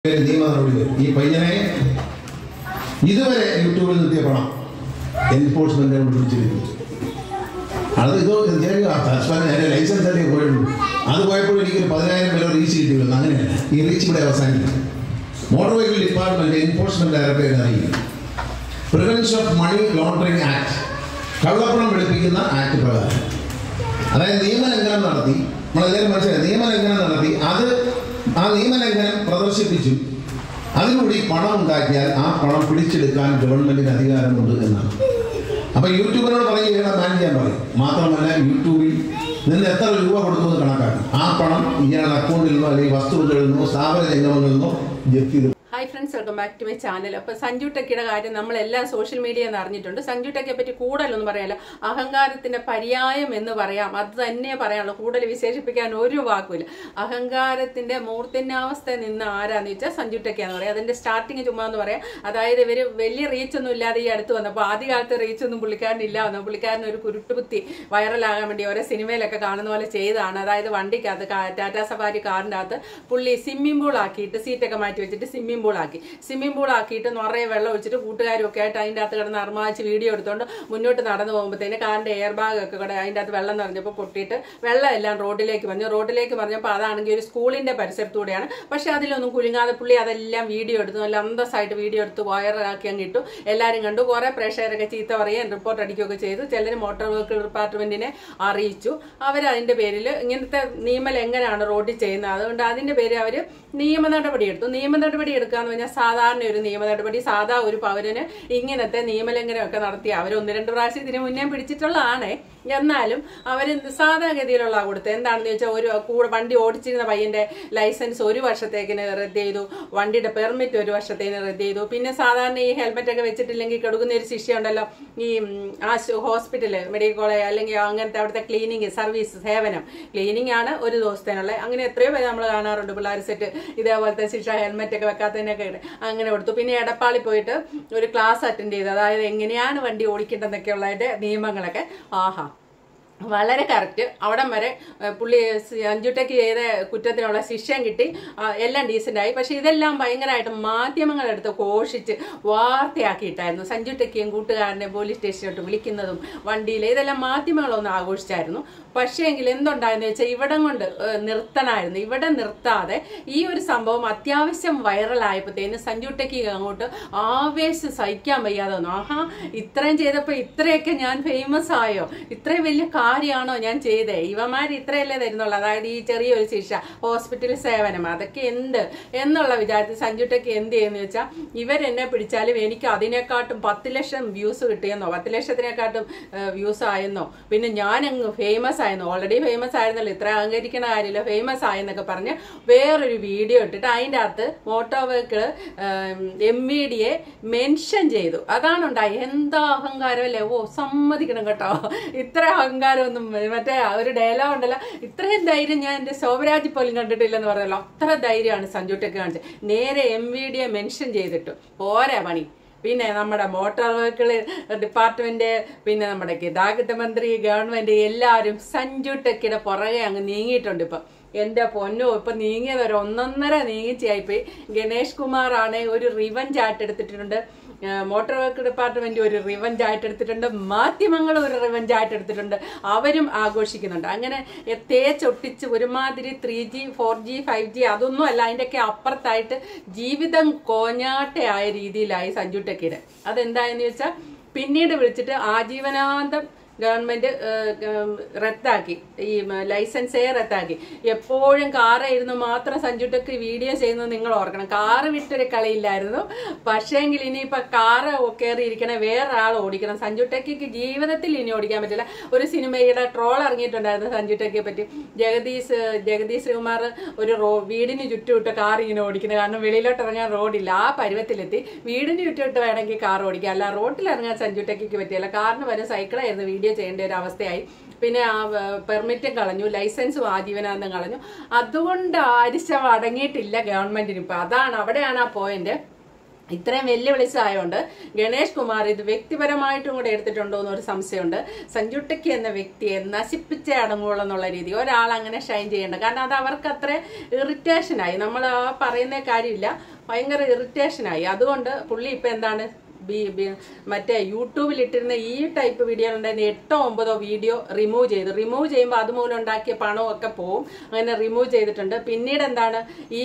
ഈ പയ്യനെ ഇതുവരെ യൂട്യൂബിൽ നിർത്തിയ പണം എൻഫോഴ്സ്മെന്റ് പിടിച്ചിരിക്കുന്നു. അത് എൻ്റെ ലൈസൻസ് അല്ലേ പോയുള്ളൂ. അത് പോയപ്പോൾ എനിക്കൊരു 10,000 രൂപ റീച്ച് കിട്ടിയുള്ളൂ. അങ്ങനെയല്ല, ഈ റീച്ച് ഇവിടെ അവസാനിക്കും. Motor vehicle department enforcement directorate അറിയിക്കും. Prevention of money laundering act, കള്ളപ്പണം വെളുപ്പിക്കുന്ന ആക്ട് പ്രകാരം, അതായത് നിയമലംഘനം നടത്തി, നമ്മളെല്ലാവരും മനസ്സിലായി, നിയമലംഘനം നടത്തി അത് ആ നിയമലംഘനം പ്രദർശിപ്പിച്ചു അതിലൂടെ പണം ഉണ്ടാക്കിയാൽ ആ പണം പിടിച്ചെടുക്കാൻ ഗവൺമെന്റിന് അധികാരമുണ്ട് എന്നാണ്. അപ്പൊ യൂട്യൂബിനോട് പറയുകയാണ് ബാൻ ചെയ്യാൻ പറയും. മാത്രമല്ല യൂട്യൂബിൽ നിന്ന് എത്ര രൂപ കൊടുത്തു എന്ന് കണക്കാക്കും. ആ പണം ഇയാളുടെ അക്കൗണ്ടിൽ നിന്നോ അല്ലെങ്കിൽ വസ്തുക്കളിൽ നിന്നോ സ്ഥാപന രംഗങ്ങളിൽ നിന്നോ ജപ്തി ചെയ്തു. Hi friends, welcome back to my channel. അപ്പോൾ സഞ്ജു ടെക്കിയുടെ കാര്യം നമ്മളെല്ലാം സോഷ്യൽ മീഡിയയിൽ നിന്ന് അറിഞ്ഞിട്ടുണ്ട്. സഞ്ജു ടെക്കിയെ പറ്റി കൂടുതലൊന്നും പറയാനില്ല. അഹങ്കാരത്തിന്റെ പര്യായം എന്ന് പറയാം, അത് തന്നെ പറയാനുള്ളൂ. കൂടുതൽ വിശേഷിപ്പിക്കാൻ ഒരു വാക്കുമില്ല. അഹങ്കാരത്തിന്റെ മൂർധന്യാവസ്ഥ നിന്ന് ആരാന്ന് വെച്ചാൽ സഞ്ജു ടെക്കിയാന്ന് പറയാം. അതിന്റെ സ്റ്റാർട്ടിങ് ചുമ്മാ എന്ന് പറയാം. അതായത് ഇവര് വലിയ റീച്ചൊന്നും ഇല്ലാതെ ഈ അടുത്ത് വന്നപ്പോൾ ആദ്യകാലത്ത് റീച്ചൊന്നും പുള്ളിക്കാരനില്ല വന്നു. പുള്ളിക്കാരൻ ഒരു കുരുട്ടുകുത്തി വൈറലാകാൻ വേണ്ടി ഓരോ സിനിമയിലൊക്കെ കാണുന്ന പോലെ ചെയ്താണ്. അതായത് വണ്ടിക്കകത്ത് ടാറ്റാ സഫാരി കാറിൻ്റെ അകത്ത് പുള്ളി സ്വിമ്മിംഗ് പൂൾ ആക്കിയിട്ട് സീറ്റൊക്കെ മാറ്റി വെച്ചിട്ട് സ്വിമ്മിംഗ് പൂൾ ആക്കിയിട്ട് നിറയെ വെള്ളം ഒഴിച്ചിട്ട് കൂട്ടുകാരും ഒക്കെ ആയിട്ട് അതിൻ്റെ അകത്ത് കിടന്ന് അർമാച്ച് വീഡിയോ എടുത്തുകൊണ്ട് മുന്നോട്ട് നടന്നു പോകുമ്പോഴത്തേന് കാറിൻ്റെ എയർ ബാഗ് ഒക്കെ കൂടെ അതിൻ്റെ അകത്ത് വെള്ളം നിറഞ്ഞപ്പോൾ പൊട്ടിയിട്ട് വെള്ളം എല്ലാം റോഡിലേക്ക് പറഞ്ഞപ്പോൾ അതാണെങ്കിൽ ഒരു സ്കൂളിൻ്റെ പരിസരത്തൂടെയാണ്. പക്ഷെ അതിലൊന്നും കുലുങ്ങാതെ പുള്ളി അതെല്ലാം വീഡിയോ എടുത്തു, നല്ല അന്തസ്സായിട്ട് വീഡിയോ എടുത്ത് വൈറലാക്കി അങ്ങ് ഇട്ടു. എല്ലാവരും കണ്ടു. കുറേ പ്രേക്ഷകരൊക്കെ ചീത്ത പറയുകയും റിപ്പോർട്ട് അടിക്കുകയൊക്കെ ചെയ്തു. ചിലർ മോട്ടോർ വെഹിക്കിൾ ഡിപ്പാർട്ട്മെന്റിനെ അറിയിച്ചു. അവരതിൻ്റെ പേരിൽ ഇങ്ങനത്തെ നിയമലംഘനമാണ് റോഡിൽ ചെയ്യുന്നത്. അതുകൊണ്ട് അതിൻ്റെ പേര് അവർ നിയമ നടപടി എടുക്കാന്ന് പറഞ്ഞാൽ സാധാരണ ഒരു നിയമ നടപടി. സാധാ ഒരു പൗരന് ഇങ്ങനത്തെ നിയമലംഘനമൊക്കെ നടത്തി അവർ 1-2 പ്രാവശ്യം ഇതിന് മുന്നേ പിടിച്ചിട്ടുള്ളതാണ്. എന്നാലും അവർ സാധാഗതിയിലുള്ള കൊടുത്തത് എന്താണെന്ന് വെച്ചാൽ ഒരു വണ്ടി ഓടിച്ചിരുന്ന പയ്യന്റെ ലൈസൻസ് 1 വർഷത്തേക്കിന് റദ്ദ് ചെയ്തു. വണ്ടിയുടെ പെർമിറ്റ് 1 വർഷത്തേന് റദ്ദ് ചെയ്തു. പിന്നെ സാധാരണ ഈ ഹെൽമെറ്റ് ഒക്കെ വെച്ചിട്ടില്ലെങ്കിൽ കൊടുക്കുന്ന ഒരു ശിക്ഷയുണ്ടല്ലോ, ഈ ഹോസ്പിറ്റല്, മെഡിക്കൽ കോളേജ് അല്ലെങ്കിൽ അങ്ങനത്തെ അവിടുത്തെ ക്ലീനിങ് സർവീസ് സേവനം, ക്ലീനിങ് ആണ് 1 ദിവസത്തേനുള്ള. അങ്ങനെ എത്രയോ പേര് നമ്മൾ കാണാറുണ്ട്. പിള്ളേർ സെറ്റ് ഇതേപോലത്തെ ശിക്ഷ ഹെൽമെറ്റ് ഒക്കെ വെക്കാത്തതിനൊക്കെ അങ്ങനെ കൊടുത്തു. പിന്നെ എടപ്പാളി പോയിട്ട് ഒരു ക്ലാസ് അറ്റൻഡ് ചെയ്തു. അതായത് എങ്ങനെയാണ് വണ്ടി ഓടിക്കേണ്ടതെന്നൊക്കെ ഉള്ളതിന്റെ നിയമങ്ങളൊക്കെ. ആഹാ, വളരെ കറക്റ്റ്. അവിടം വരെ പുള്ളി സഞ്ജു ടെക്കി ചെയ്ത കുറ്റത്തിനുള്ള ശിക്ഷയും കിട്ടി, എല്ലാം ഡീസൻ്റായി. പക്ഷെ ഇതെല്ലാം ഭയങ്കരമായിട്ട് മാധ്യമങ്ങളെടുത്ത് ഘോഷിച്ച് വാർത്തയാക്കിയിട്ടായിരുന്നു. സഞ്ജു ടെക്കിയും കൂട്ടുകാരനെ പോലീസ് സ്റ്റേഷനിലോട്ട് വിളിക്കുന്നതും വണ്ടിയിൽ ഇതെല്ലാം മാധ്യമങ്ങളൊന്നും ആഘോഷിച്ചായിരുന്നു. പക്ഷേ എങ്കിൽ എന്തുണ്ടായെന്ന് വെച്ചാൽ ഇവിടം കൊണ്ട് നിർത്തണമായിരുന്നു. ഇവിടെ നിർത്താതെ ഈ ഒരു സംഭവം അത്യാവശ്യം വൈറലായപ്പോഴത്തേന് സഞ്ജു ടെക്കി അങ്ങോട്ട് ആവേശം സഹിക്കാൻ വയ്യാതെ വന്നു. ആഹാ, ഇത്രയും ചെയ്തപ്പോൾ ഇത്രയൊക്കെ ഞാൻ ഫേമസ് ആയോ, ഇത്രയും വലിയ കാര്യമാണോ ഞാൻ ചെയ്തേ, ഇവന്മാർ ഇത്രയല്ലേ തരുന്നുള്ളൂ. അതായത് ഈ ചെറിയൊരു ശിക്ഷ, ഹോസ്പിറ്റൽ സേവനം, അതൊക്കെ എന്ത് എന്നുള്ള വിചാരത്തിൽ സഞ്ജു ടെക്കി എന്ത് ചെയ്യുന്നു വെച്ചാൽ ഇവരെന്നെ പിടിച്ചാലും എനിക്ക് അതിനെക്കാട്ടും 10 ലക്ഷം വ്യൂസ് കിട്ടിയെന്നോ 10 ലക്ഷത്തിനെക്കാട്ടും വ്യൂസ് ആയെന്നോ, പിന്നെ ഞാനങ്ങ് ഫേമസ് ആയിരുന്നു, ഓൾറെഡി ഫേമസ് ആയിരുന്നല്ലോ, ഇത്ര അഹങ്കരിക്കുന്ന കാര്യമില്ല, ഫേമസ് ആയെന്നൊക്കെ പറഞ്ഞ് വേറൊരു വീഡിയോ ഇട്ടിട്ട് അതിൻ്റെ അകത്ത് മോട്ടോർ വെഹിക്കിൾ MVDയെ മെൻഷൻ ചെയ്തു. അതാണ് ഉണ്ടായി. എന്താ അഹങ്കാരം അല്ലേ! ഓ, സമ്മതിക്കണം കേട്ടോ, ഇത്ര അഹങ്കാരം ഒന്നും. മറ്റേ ഒരു ഡയലോഗ് ഉണ്ടല്ലോ, ഇത്രയും ധൈര്യം ഞാൻ എൻ്റെ ശോഭരാജ് പോലും കണ്ടിട്ടില്ലെന്ന് പറഞ്ഞല്ലോ. അത്ര ധൈര്യമാണ് സഞ്ജു ടെക്കി കാണിച്ചത്. നേരെ MVDയെ മെൻഷൻ ചെയ്തിട്ടു പോരാ പണി. പിന്നെ നമ്മുടെ മോട്ടോർ വെഹിക്കിൾ ഡിപ്പാർട്ട്മെന്റ്, പിന്നെ നമ്മുടെ ഗതാഗത മന്ത്രി, ഗവൺമെന്റ് എല്ലാവരും സഞ്ജു ടെക്കിയുടെ പുറകെ അങ്ങ് നീങ്ങിയിട്ടുണ്ട്. ഇപ്പം എൻ്റെ പൊന്നോ, ഇപ്പം നീങ്ങിയത് ഒരു 1.5 നീങ്ങിച്ചായിപ്പോയി. ഗണേഷ് കുമാർ ആണ് ഒരു റിവഞ്ച് ആയിട്ട് എടുത്തിട്ടുണ്ട്. മോട്ടോർ വെഹിക്കിൾ ഡിപ്പാർട്ട്മെന്റ് ഒരു റിവഞ്ച് ആയിട്ട് എടുത്തിട്ടുണ്ട്. മാധ്യമങ്ങൾ ഒരു റിവഞ്ച് ആയിട്ട് എടുത്തിട്ടുണ്ട്. അവരും ആഘോഷിക്കുന്നുണ്ട്. അങ്ങനെ തേച്ചൊട്ടിച്ച് ഒരുമാതിരി 3G 4G 5G അതൊന്നും അല്ല, അതിൻ്റെയൊക്കെ അപ്പുറത്തായിട്ട് ജീവിതം കോഞ്ഞാട്ടയായ രീതിയിലായി സഞ്ജു ടെക്കിയുടെ. അതെന്തായെന്ന് വെച്ചാൽ പിന്നീട് വിളിച്ചിട്ട് ആജീവനാന്തം ഗവൺമെന്റ് റദ്ദാക്കി, ഈ ലൈസൻസേ റദ്ദാക്കി. എപ്പോഴും കാറ് ഇരുന്ന് മാത്രം സഞ്ജു ടെക്കി വീഡിയോ ചെയ്യുന്നത് നിങ്ങൾ ഓർക്കണം. കാറ് വിട്ടൊരു കളിയില്ലായിരുന്നു. പക്ഷേങ്കിൽ ഇനിയിപ്പൊ കാറ് കയറിയിരിക്കണേ വേറൊരാൾ ഓടിക്കണം. സഞ്ജു ടെക്കിക്ക് ജീവിതത്തിൽ ഇനി ഓടിക്കാൻ പറ്റില്ല. ഒരു സിനിമയുടെ ട്രോൾ ഇറങ്ങിയിട്ടുണ്ടായിരുന്നു സഞ്ജു ടെക്കിയെ പറ്റി. ജഗദീഷ് ശ്രീകുമാർ ഒരു വീടിന് ചുറ്റുവിട്ട് കാർ ഇങ്ങനെ ഓടിക്കുന്നത്. കാരണം വെളിയിലോട്ട് ഇറങ്ങാൻ റോഡില്ല. ആ പരുവത്തിലെത്തി വീടിന് ചുറ്റുവിട്ട് വേണമെങ്കിൽ കാർ ഓടിക്കുക, അല്ല റോഡിൽ ഇറങ്ങാൻ സഞ്ജു ടെക്കിക്ക് പറ്റിയല്ല. കാറിന് വരെ സൈക്കിളായിരുന്നു വീഡിയോ ചെയ്യേണ്ട ഒരു അവസ്ഥയായി. പിന്നെ ആ പെർമിറ്റും കളഞ്ഞു, ലൈസൻസും ആജീവനാന്തം കളഞ്ഞു. അതുകൊണ്ട് ആരിശം അടങ്ങിയിട്ടില്ല ഗവൺമെന്റിന്. ഇപ്പൊ അവിടെയാണ് ആ പോയിന്റ്. ഇത്രയും വെല്ലുവിളിച്ചായതുകൊണ്ട് ഗണേഷ് കുമാർ ഇത് വ്യക്തിപരമായിട്ടും കൂടെ എടുത്തിട്ടുണ്ടോ എന്നൊരു സംശയമുണ്ട്. സഞ്ജുട്ടയ്ക്ക് എന്ന വ്യക്തിയെ നശിപ്പിച്ചേ അടങ്ങുള്ളൂ എന്നുള്ള രീതി ഒരാൾ അങ്ങനെ ഷൈൻ ചെയ്യേണ്ട. കാരണം അത് അവർക്ക് അത്ര ഇറിറ്റേഷനായി. നമ്മൾ പറയുന്ന കാര്യമില്ല, ഭയങ്കര ഇറിറ്റേഷനായി. അതുകൊണ്ട് പുള്ളി ഇപ്പം എന്താണ് മറ്റേ യൂട്യൂബിൽ ഇട്ടിരുന്ന ഈ ടൈപ്പ് വീഡിയോ ഉണ്ടായിരുന്ന 8-9 വീഡിയോ റിമൂവ് ചെയ്യുമ്പോൾ അതുമൂലം ഉണ്ടാക്കിയ പണമൊക്കെ പോവും. അങ്ങനെ റിമൂവ് ചെയ്തിട്ടുണ്ട്. പിന്നീട് എന്താണ് ഈ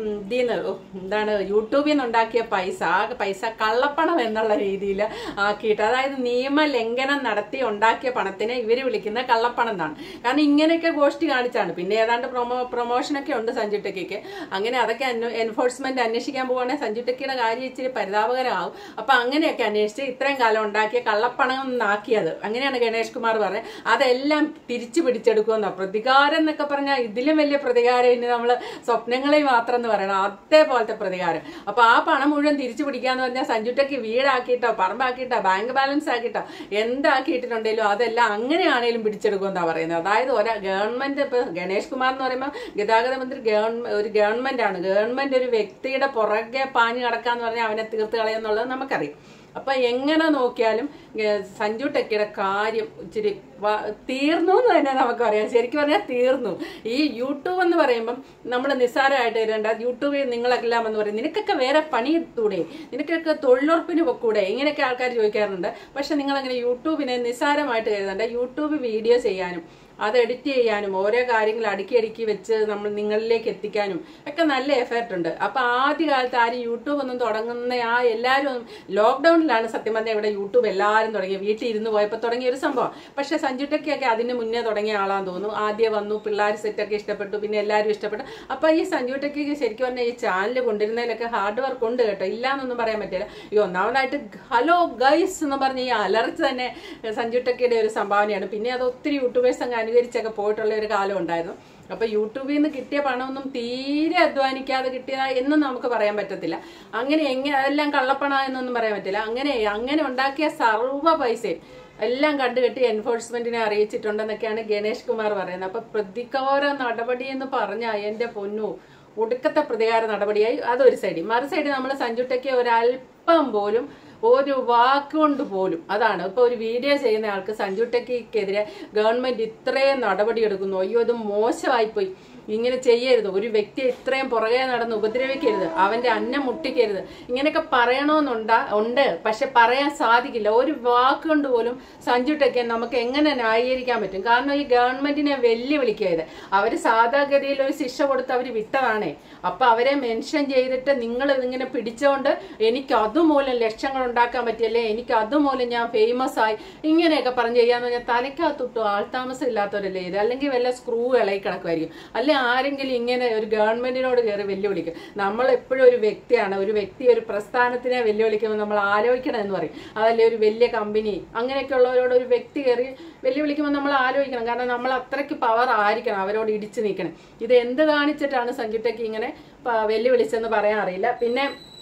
എന്താണ് യൂട്യൂബിൽ നിന്ന് ഉണ്ടാക്കിയ പൈസ കള്ളപ്പണം എന്നുള്ള രീതിയിൽ ആക്കിയിട്ട്, അതായത് നിയമലംഘനം നടത്തി ഉണ്ടാക്കിയ പണത്തിനെ ഇവർ വിളിക്കുന്ന കള്ളപ്പണം എന്നാണ്. കാരണം ഇങ്ങനെയൊക്കെ ഗോഷ്ടി കാണിച്ചാണ്. പിന്നെ ഏതാണ്ട് പ്രൊമോഷനൊക്കെ ഉണ്ട് സഞ്ജുട്ടയ്ക്ക്. അങ്ങനെ അതൊക്കെ എൻഫോഴ്സ്മെന്റ് അന്വേഷിക്കാൻ പോവുകയാണെങ്കിൽ സഞ്ജുട്ടയ്ക്കിയുടെ കാര്യം ഇച്ചിരി പരിതാപകരമാവും. അപ്പൊ അങ്ങനെയൊക്കെ അന്വേഷിച്ച് ഇത്രയും കാലം ഉണ്ടാക്കിയ കള്ളപ്പണം എന്നാക്കിയത്, അങ്ങനെയാണ് ഗണേഷ് കുമാർ പറഞ്ഞത്. അതെല്ലാം തിരിച്ചു പിടിച്ചെടുക്കുമെന്നോ പ്രതികാരം എന്നൊക്കെ പറഞ്ഞാൽ ഇതിലും വലിയ പ്രതികാരം ഇനി നമ്മൾ സ്വപ്നങ്ങളിൽ മാത്രം എന്ന് പറയണം, അതേപോലത്തെ പ്രതികാരം. അപ്പൊ ആ പണം മുഴുവൻ തിരിച്ചു പിടിക്കാന്ന് പറഞ്ഞാൽ സഞ്ജുട്ടയ്ക്ക് വീടാക്കിയിട്ടോ പറമ്പാക്കിയിട്ടോ ബാങ്ക് ബാലൻസ് ആക്കിയിട്ടോ എന്താക്കിയിട്ടുണ്ടെങ്കിലും അതെല്ലാം അങ്ങനെയാണേലും പിടിച്ചെടുക്കുമെന്നാ പറയുന്നത്. അതായത് ഗവൺമെന്റ് ഇപ്പൊ ഗണേഷ് കുമാർ എന്ന് പറയുമ്പോൾ ഗതാഗത മന്ത്രി ഒരു ഗവൺമെന്റ് ആണ്. ഗവൺമെന്റ് ഒരു വ്യക്തിയുടെ പുറകെ പാഞ്ഞു കിടക്കാന്ന് പറഞ്ഞാൽ അവനെ തീർത്ത് കളയുന്നുള്ളത് നമുക്കറിയാം. അപ്പൊ എങ്ങനെ നോക്കിയാലും സഞ്ജു ടെക്കിയുടെ കാര്യം ഇച്ചിരി തീർന്നു എന്ന് തന്നെ നമുക്കറിയാം. ശരിക്കും പറഞ്ഞാൽ തീർന്നു. ഈ യൂട്യൂബ് എന്ന് പറയുമ്പം നമ്മൾ നിസ്സാരമായിട്ട് ഇടേണ്ട. യൂട്യൂബിൽ നിങ്ങളെല്ലാം എന്ന് പറയും നിനക്കൊക്കെ വേറെ പണിയെടുത്തൂടെ, നിനക്കൊക്കെ തൊഴിലുറപ്പിന് പൊക്കൂടെ, ഇങ്ങനെയൊക്കെ ആൾക്കാർ ചോദിക്കാറുണ്ട്. പക്ഷെ നിങ്ങളങ്ങനെ യൂട്യൂബിനെ നിസ്സാരമായിട്ട് കരുതണ്ട. യൂട്യൂബ് വീഡിയോ ചെയ്യാനും അത് എഡിറ്റ് ചെയ്യാനും ഓരോ കാര്യങ്ങൾ അടുക്കി വെച്ച് നമ്മൾ നിങ്ങളിലേക്ക് എത്തിക്കാനും ഒക്കെ നല്ല എഫേർട്ട് ഉണ്ട്. അപ്പൊ ആദ്യകാലത്ത് ആരും യൂട്യൂബ് ഒന്നും തുടങ്ങുന്ന എല്ലാവരും ലോക്ക്ഡൌണിലാണ് സത്യം പറഞ്ഞാൽ ഇവിടെ യൂട്യൂബ് എല്ലാവരും തുടങ്ങി. വീട്ടിൽ ഇരുന്ന് പോയപ്പോൾ തുടങ്ങിയ ഒരു സംഭവം. പക്ഷെ സഞ്ജുട്ടയ്ക്കൊക്കെ അതിന് മുന്നേ തുടങ്ങിയ ആളാന്ന് തോന്നുന്നു. ആദ്യം വന്നു, പിള്ളേർ സെറ്റൊക്കെ ഇഷ്ടപ്പെട്ടു, പിന്നെ എല്ലാവരും ഇഷ്ടപ്പെട്ടു. അപ്പൊ ഈ സഞ്ജുട്ടയ്ക്ക് ശരിക്കും പറഞ്ഞാൽ ഈ ചാനൽ കൊണ്ടിരുന്നതിലൊക്കെ ഹാർഡ് വർക്ക് ഉണ്ട് കേട്ടോ, ഇല്ലാന്നൊന്നും പറയാൻ പറ്റില്ല. ഈ ഒന്നാമതായിട്ട് ഹലോ ഗൈസ് എന്ന് പറഞ്ഞ ഈ അലർച്ച തന്നെ സഞ്ജുട്ടയ്ക്കയുടെ ഒരു സംഭാവനയാണ്. പിന്നെ അത് ഒത്തിരി യൂട്യൂബേഴ്സ് അങ്ങ് അനുകരിച്ചൊക്കെ പോയിട്ടുള്ള ഒരു കാലം ഉണ്ടായിരുന്നു. അപ്പൊ യൂട്യൂബിൽ നിന്ന് കിട്ടിയ പണമൊന്നും തീരെ അധ്വാനിക്കാതെ കിട്ടിയതാ എന്നും നമുക്ക് പറയാൻ പറ്റത്തില്ല. അങ്ങനെ എല്ലാം കള്ളപ്പണ എന്നൊന്നും പറയാൻ പറ്റില്ല. അങ്ങനെ ഉണ്ടാക്കിയ സർവ്വ പൈസയും എല്ലാം കണ്ടുകെട്ടി എൻഫോഴ്സ്മെന്റിനെ അറിയിച്ചിട്ടുണ്ടെന്നൊക്കെയാണ് ഗണേഷ് കുമാർ പറയുന്നത്. അപ്പൊ പ്രതികാര നടപടി എന്ന് പറഞ്ഞാൽ എന്റെ പൊന്നു ഒടുക്കത്തെ പ്രതികാര നടപടിയായി. അതൊരു സൈഡ്. മറു സൈഡ് നമ്മൾ സഞ്ജുട്ടയ്ക്ക് ഒരല്പം പോലും ഒരു വാക്കുകൊണ്ട് പോലും, അതാണ് ഇപ്പൊ ഒരു വീഡിയോ ചെയ്യുന്ന ആൾക്ക് സഞ്ജുട്ടയ്ക്കെതിരെ ഗവൺമെന്റ് ഇത്രയും നടപടി എടുക്കുന്നു. അയ്യോ ഇത് മോശമായിപ്പോയി, ഇങ്ങനെ ചെയ്യരുത്, ഒരു വ്യക്തിയെ ഇത്രയും പുറകെ നടന്ന് ഉപദ്രവിക്കരുത്, അവന്റെ അന്നം മുട്ടിക്കരുത്, ഇങ്ങനെയൊക്കെ പറയണമെന്നുണ്ട്. പക്ഷെ പറയാൻ സാധിക്കില്ല. ഒരു വാക്കുകൊണ്ട് പോലും സഞ്ജുട്ടയ്ക്ക് നമുക്ക് എങ്ങനെ ന്യായീകരിക്കാൻ പറ്റും? കാരണം ഈ ഗവൺമെന്റിനെ വെല്ലുവിളിക്കരുത്. അവര് സാധാഗതിയിൽ ഒരു ശിക്ഷ കൊടുത്ത് അവർ വിട്ടതാണേ. അപ്പൊ അവരെ മെൻഷൻ ചെയ്തിട്ട് നിങ്ങൾ ഇതിങ്ങനെ പിടിച്ചോണ്ട് എനിക്ക് അതുമൂലം ലക്ഷങ്ങൾ ഉണ്ടാക്കാൻ പറ്റിയല്ലേ, എനിക്ക് അതുമൂലം ഞാൻ ഫേമസ് ആയി, ഇങ്ങനെയൊക്കെ പറഞ്ഞു ചെയ്യാന്ന് പറഞ്ഞാൽ തലയ്ക്കകത്തൊട്ടു ആൾതാമസം ഇല്ലാത്തവരല്ലേ ഇത്. അല്ലെങ്കിൽ വല്ല സ്ക്രൂ ഇളകി കിടക്കുമായിരിക്കും. അല്ലെ ആരെങ്കിലും ഇങ്ങനെ ഒരു ഗവൺമെന്റിനോട് കയറി വെല്ലുവിളിക്കും. നമ്മൾ എപ്പോഴും ഒരു വ്യക്തിയാണ്, ഒരു വ്യക്തി ഒരു പ്രസ്ഥാനത്തിനെ വെല്ലുവിളിക്കുമ്പോൾ നമ്മൾ ആലോചിക്കണം എന്ന് പറയും. അതല്ലേ ഒരു വലിയ കമ്പനി അങ്ങനെയൊക്കെ ഉള്ളവരോട് ഒരു വ്യക്തി കയറി വെല്ലുവിളിക്കുമ്പോൾ നമ്മൾ ആലോചിക്കണം. കാരണം നമ്മൾ അത്രയ്ക്ക് പവർ ആയിരിക്കണം അവരോട് ഇടിച്ചു നിൽക്കണം. ഇത് എന്ത് കാണിച്ചിട്ടാണ് സഞ്ജുട്ടയ്ക്ക് ഇങ്ങനെ വെല്ലുവിളിച്ചെന്ന് പറയാൻ അറിയില്ല. പിന്നെ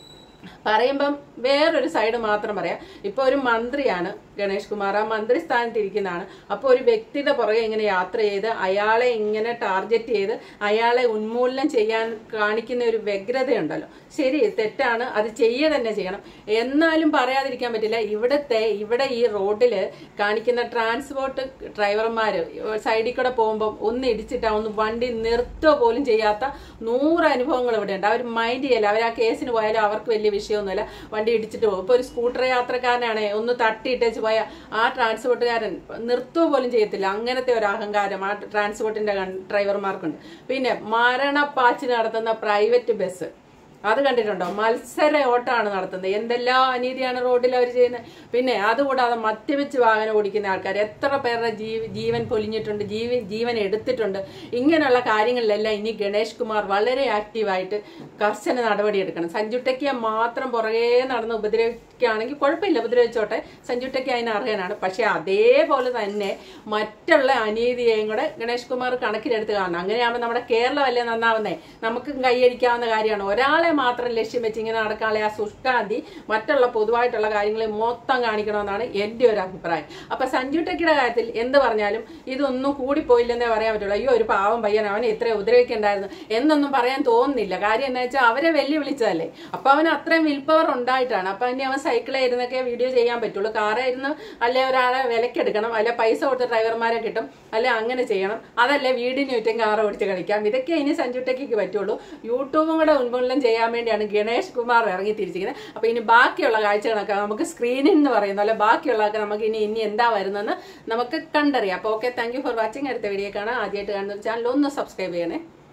പറയുമ്പം വേറൊരു സൈഡ് മാത്രം പറയാം. ഇപ്പൊ ഒരു മന്ത്രിയാണ് ഗണേഷ് കുമാർ, ആ മന്ത്രി സ്ഥാനത്ത് ഇരിക്കുന്നതാണ്. അപ്പോൾ ഒരു വ്യക്തിയുടെ പുറകെ ഇങ്ങനെ യാത്ര ചെയ്ത് അയാളെ ഇങ്ങനെ ടാർഗറ്റ് ചെയ്ത് അയാളെ ഉന്മൂലനം ചെയ്യാൻ കാണിക്കുന്ന ഒരു വ്യഗ്രതയുണ്ടല്ലോ, ശരി തെറ്റാണ്, അത് ചെയ്യുക തന്നെ ചെയ്യണം. എന്നാലും പറയാതിരിക്കാൻ പറ്റില്ല. ഇവിടെ ഈ റോഡില് കാണിക്കുന്ന ട്രാൻസ്പോർട്ട് ഡ്രൈവർമാര് സൈഡിൽ കൂടെ പോകുമ്പോൾ ഒന്ന് ഇടിച്ചിട്ടാ ഒന്ന് വണ്ടി നിർത്തുക പോലും ചെയ്യാത്ത 100 അനുഭവങ്ങൾ ഇവിടെ ഉണ്ട്. അവർ മൈൻഡ് ചെയ്യല്ല. അവർ ആ കേസിന് പോയാലും അവർക്ക് വലിയ വിഷയമൊന്നുമില്ല, വണ്ടി ഇടിച്ചിട്ട് പോകും. ഇപ്പൊ ഒരു സ്കൂട്ടർ യാത്രക്കാരനാണ് ഒന്ന് തട്ടിയിട്ടേച്ച് പോയ ആ ട്രാൻസ്പോർട്ടുകാരൻ നിർത്തുക പോലും ചെയ്യത്തില്ല. അങ്ങനത്തെ ഒരു അഹങ്കാരം ആ ട്രാൻസ്പോർട്ടിന്റെ ഡ്രൈവർമാർക്കുണ്ട്. പിന്നെ മരണപ്പാച്ചിൽ നടത്തുന്ന പ്രൈവറ്റ് ബസ് അത് കണ്ടിട്ടുണ്ടോ? മത്സര ഓട്ടമാണ് നടത്തുന്നത്. എന്തെല്ലാം അനീതിയാണ് റോഡിൽ അവർ ചെയ്യുന്നത്. പിന്നെ അതുകൂടാതെ മദ്യപിച്ച് വാഹനം ഓടിക്കുന്ന ആൾക്കാർ എത്ര പേരുടെ ജീവൻ പൊലിഞ്ഞിട്ടുണ്ട്, ജീവൻ എടുത്തിട്ടുണ്ട്. ഇങ്ങനെയുള്ള കാര്യങ്ങളിലെല്ലാം ഇനി ഗണേഷ് കുമാർ വളരെ ആക്റ്റീവായിട്ട് കർശന നടപടിയെടുക്കണം. സഞ്ജുട്ടയ്ക്ക് മാത്രം പുറകെ നടന്ന് ഉപദ്രവിക്കുകയാണെങ്കിൽ കുഴപ്പമില്ല, ഉപദ്രവിച്ചോട്ടെ, സഞ്ജുട്ടയ്ക്ക് അതിന് അർഹനാണ്. പക്ഷെ അതേപോലെ തന്നെ മറ്റുള്ള അനീതിയെയും കൂടെ ഗണേഷ് കുമാർ കണക്കിലെടുത്ത് കാണണം. അങ്ങനെയാകുമ്പോൾ നമ്മുടെ കേരളം അല്ലേ നന്നാവുന്നേ. നമുക്കും കൈയടിക്കാവുന്ന കാര്യമാണ്. ഒരാളെ മാത്രം ലക്ഷ്യം വെച്ച് ഇങ്ങനെ നടക്കാനുള്ള ആ ശുഷ്കാന്തി മറ്റുള്ള പൊതുവായിട്ടുള്ള കാര്യങ്ങളെ മൊത്തം കാണിക്കണമെന്നാണ് എൻ്റെ ഒരു അഭിപ്രായം. അപ്പൊ സഞ്ജു ടെക്കിയുടെ കാര്യത്തിൽ എന്ത് പറഞ്ഞാലും ഇതൊന്നും കൂടിപ്പോയില്ലെന്നേ പറയാൻ പറ്റുള്ളൂ. അയ്യോ ഒരു പാവം പയ്യൻ, അവനെ ഇത്ര ഉപദ്രവിക്കണ്ടായിരുന്നു എന്നൊന്നും പറയാൻ തോന്നുന്നില്ല. കാര്യം എന്താ വെച്ചാൽ അവരെ വെല്ലുവിളിച്ചതല്ലേ. അപ്പൊ അവന് അത്രയും വിൽ പവർ ഉണ്ടായിട്ടാണ്. അപ്പൊ ഇനി അവൻ സൈക്കിളായിരുന്നൊക്കെ വീഡിയോ ചെയ്യാൻ പറ്റുള്ളൂ. കാറായിരുന്നു അല്ലെ ഒരാളെ വിലക്കെടുക്കണം, അല്ലെ പൈസ കൊടുത്ത ഡ്രൈവർമാരെ കിട്ടും, അല്ലെ അങ്ങനെ ചെയ്യണം. അതല്ലേ വീടിന് ചുറ്റും കാർ ഓടിച്ച് കളിക്കാം. ഇതൊക്കെ ഇനി സഞ്ജു ടെക്കിക്ക് പറ്റുള്ളൂ. യൂട്യൂബും കൂടെ ഉന്മൂലനം ചെയ്യാൻ വേണ്ടിയാണ് ഗണേഷ് കുമാർ ഇറങ്ങി തിരിച്ചിരിക്കുന്നത്. അപ്പൊ ഇനി ബാക്കിയുള്ള കാഴ്ചകളൊക്കെ നമുക്ക് സ്ക്രീനിൽ എന്ന് പറയുന്നു, അല്ലെ ബാക്കിയുള്ളതൊക്കെ നമുക്ക് ഇനി എന്താ വരുന്നതെന്ന് നമുക്ക് കണ്ടറിയാം. അപ്പോൾ okay, thank you for watching. അടുത്ത വീഡിയോ കാണാം. ആദ്യമായിട്ട് കാണുന്ന ചാനൽ ഒന്ന് സബ്സ്ക്രൈബ് ചെയ്യണേ.